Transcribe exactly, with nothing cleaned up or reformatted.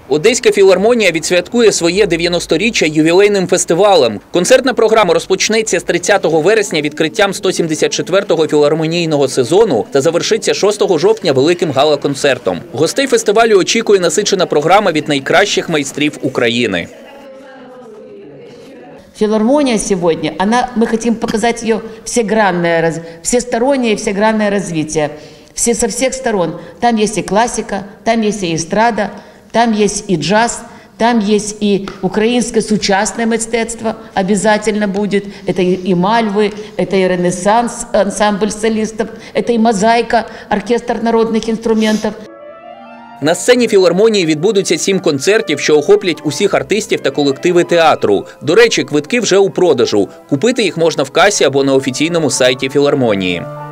Одеська філармонія відсвяткує своє дев'яносторіччя ювілейним фестивалем. Концертна програма розпочнеться з тридцятого вересня відкриттям сто сімдесят четвертого філармонійного сезону та завершиться шостого жовтня великим гала-концертом. Гостей фестивалю очікує насичена програма від найкращих майстрів України. Филармония сегодня, она, мы хотим показать ее всегранное, всестороннее и всегранное развитие. Все, со всех сторон. Там есть и классика, там есть и эстрада, там есть и джаз, там есть и украинское сучасное мистецтво обязательно будет. Это и мальвы, это и ренессанс, ансамбль солистов, это и мозаика, оркестр народных инструментов. На сцені філармонії відбудуться сім концертів, що охоплять усіх артистів та колективи театру. До речі, квитки вже у продажу. Купити їх можна в касі або на офіційному сайті філармонії.